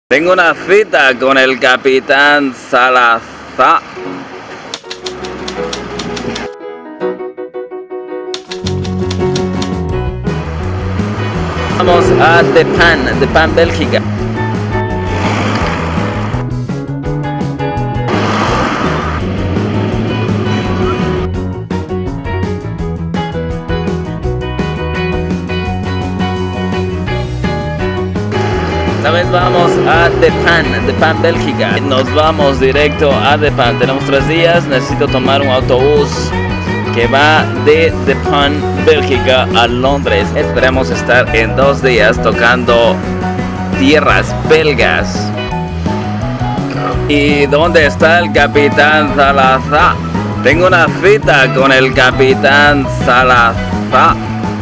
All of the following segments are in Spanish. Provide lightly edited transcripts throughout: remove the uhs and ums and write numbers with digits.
Tengo una cita con el capitán Salazar. Vamos a The Pan, Bélgica. Esta vez vamos a The Pan, Bélgica. Nos vamos directo a The Pan. Tenemos 3 días. Necesito tomar un autobús que va de The Pan, Bélgica a Londres. Esperemos estar en 2 días tocando tierras belgas. ¿Y dónde está el capitán Salazar? Tengo una cita con el capitán Salazar.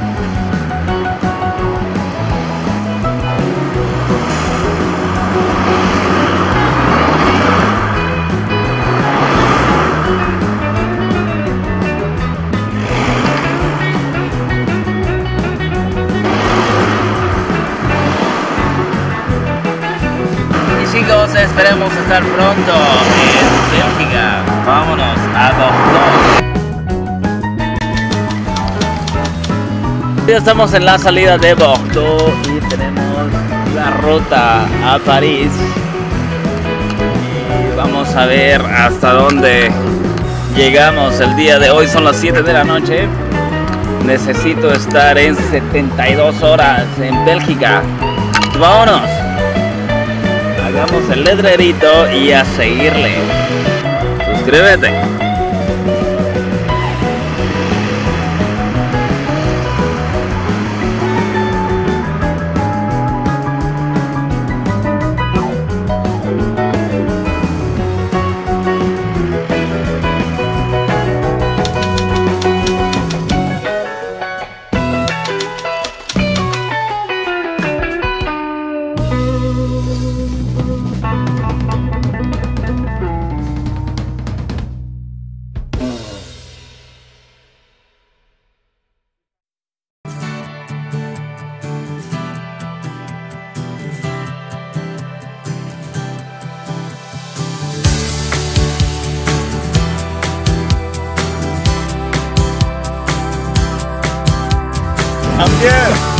Chicos, esperemos estar pronto en Bélgica. Vámonos a Bordeaux. Ya estamos en la salida de Bordeaux y tenemos la ruta a París. Y vamos a ver hasta dónde llegamos el día de hoy. Son las 7 de la noche. Necesito estar en 72 horas en Bélgica. Vámonos. Hagamos el letrerito y a seguirle. Suscríbete. Yeah.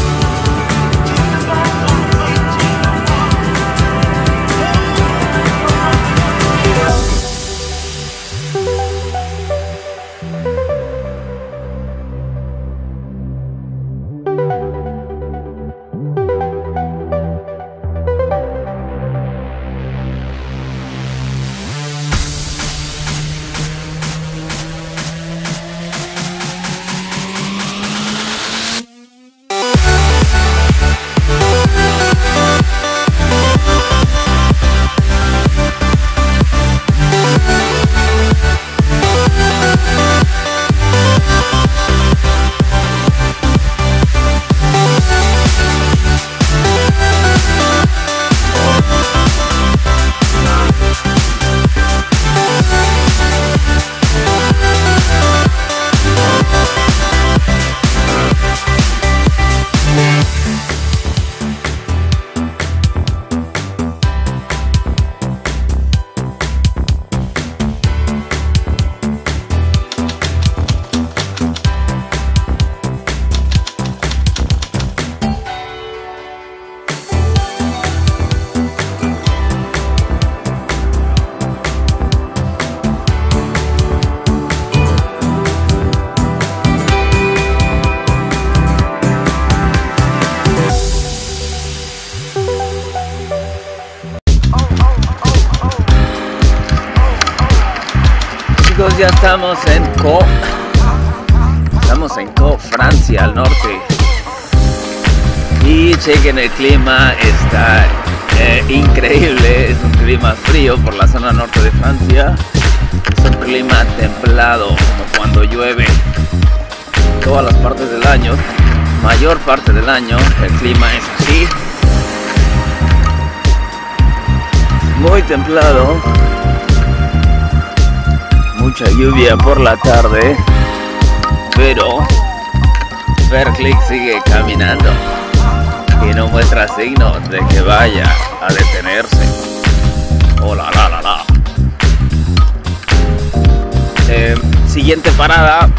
Ya estamos en Caen, Francia, al norte. Y chequen, el clima está increíble. Es un clima frío por la zona norte de Francia. Es un clima templado, como cuando llueve. Todas las partes del año, mayor parte del año, el clima es así. Muy templado. Mucha lluvia por la tarde, pero Verclick sigue caminando. y no muestra signos de que vaya a detenerse. Oh, la. Siguiente parada,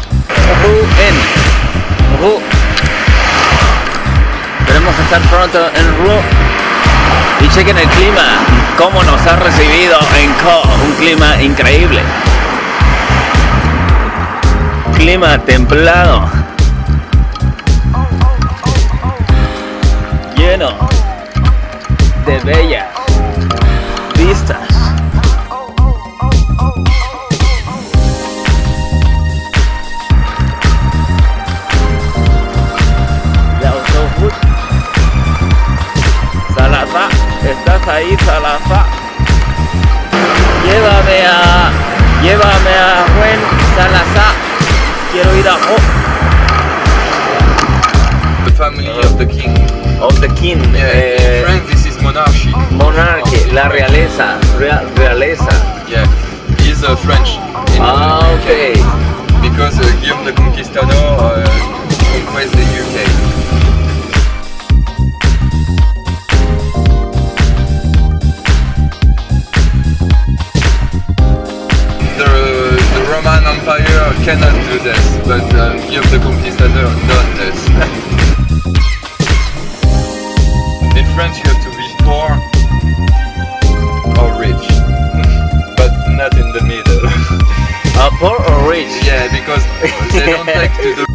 Rouen. Queremos estar pronto en Rouen. Y chequen el clima, cómo nos ha recibido en Co, un clima increíble. Clima templado, lleno de bellas vistas. Salazar, ¿estás ahí, Salazar? Llévame a Juan Salazar. Quiero ir a The family of the king. Of the king. Yeah, in France this is monarchy. Monarchy, la realeza. Realeza. Yeah, he's French. Okay. Because Guillaume the Conquistador conquests the UK. The Roman Empire cannot do this, but Guillaume the Conquistador done this. In France you have to be poor or rich, but not in the middle. Poor or rich? Yeah, because they don't take to the